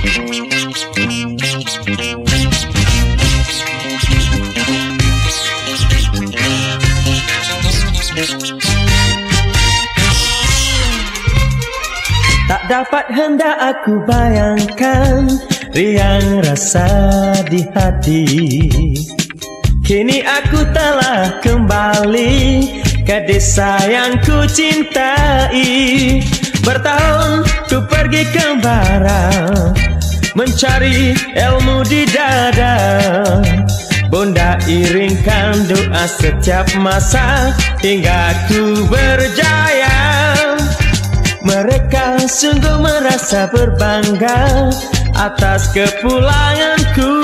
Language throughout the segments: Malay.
Tak dapat hendak aku bayangkan riang rasa di hati. Kini aku telah kembali ke desa yang ku cintai. Bertahun ku pergi kembara mencari ilmu di dada. Bunda iringkan doa setiap masa hingga ku berjaya. Mereka sungguh merasa berbangga atas kepulanganku.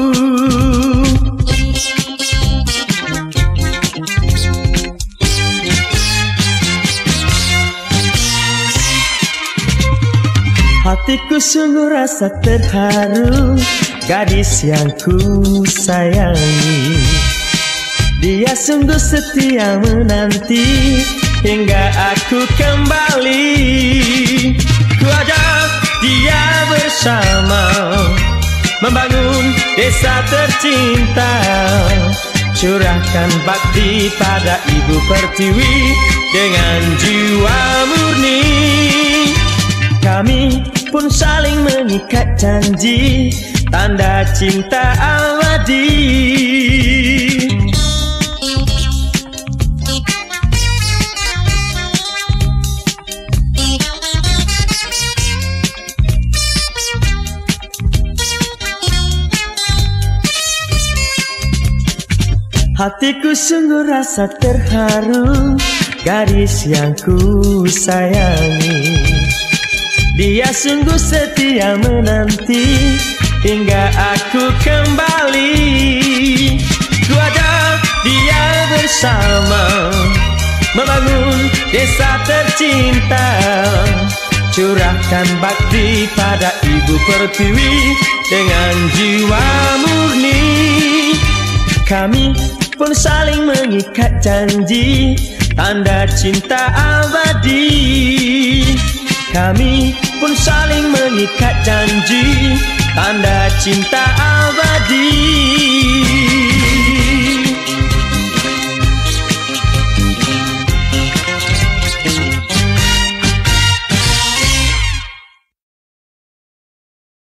Hatiku sungguh rasa terharu, gadis yang ku sayangi. Dia sungguh setia menanti hingga aku kembali. Ku ajak dia bersama membangun desa tercinta. Curahkan bakti pada Ibu Pertiwi dengan jiwa murni. Kami pun saling mengikat janji, tanda cinta abadi. Hatiku sungguh rasa terharu, gadis yang ku sayangi. Dia sungguh setia menanti hingga aku kembali. Ku ajak dia bersama membangun desa tercinta. Curahkan bakti pada Ibu Pertiwi dengan jiwa murni. Kami pun saling mengikat janji, tanda cinta abadi. Kami pun saling mengikat janji, tanda cinta abadi.